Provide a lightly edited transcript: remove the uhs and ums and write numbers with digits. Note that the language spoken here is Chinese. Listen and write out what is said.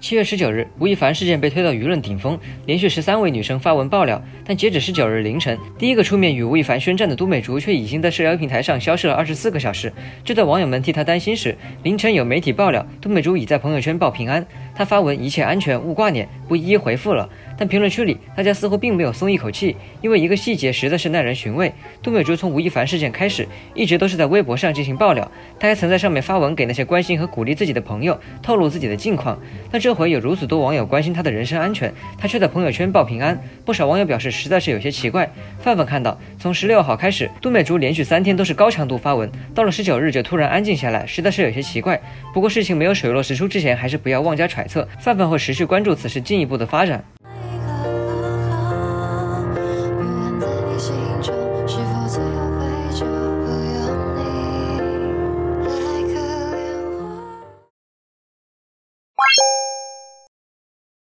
7月19日，吴亦凡事件被推到舆论顶峰，连续13位女生发文爆料，但截止19日凌晨，第一个出面与吴亦凡宣战的都美竹却已经在社交平台上消失了24个小时。就在网友们替她担心时，凌晨有媒体爆料，都美竹已在朋友圈报平安。她发文一切安全，勿挂念，不一一回复了。但评论区里，大家似乎并没有松一口气，因为一个细节实在是耐人寻味。都美竹从吴亦凡事件开始，一直都是在微博上进行爆料，她还曾在上面发文给那些关心和鼓励自己的朋友，透露自己的近况。但这回有如此多网友关心她的人身安全，她却在朋友圈报平安。不少网友表示实在是有些奇怪。范范看到，从16号开始，都美竹连续3天都是高强度发文，到了19日就突然安静下来，实在是有些奇怪。不过事情没有水落石出之前，还是不要妄加揣测。范范会持续关注此事进一步的发展。